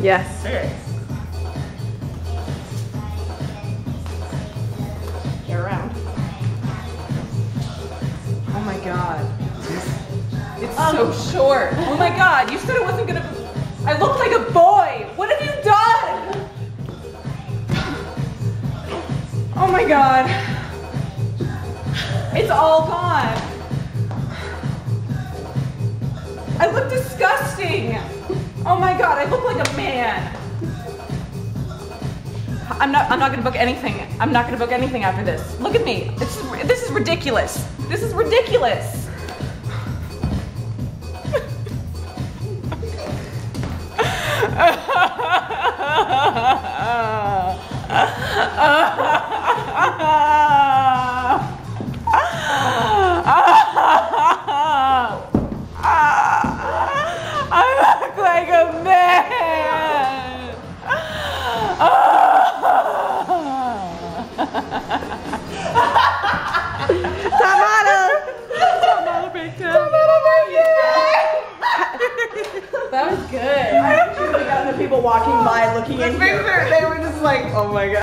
Yes. Okay. Get around. Oh my god. It's so short. Oh my god, you said it wasn't gonna. I look like a boy. What have you done? Oh my god. It's all gone. I look disgusting. Oh my god, I look like a man. I'm not gonna book anything. I'm not gonna book anything after this. Look at me. This is ridiculous. This is ridiculous. I look like a man. Tamara! Tamara bacon. Tamara bacon. That was good. I should have gotten the people walking by looking in here. They were just like, oh my god.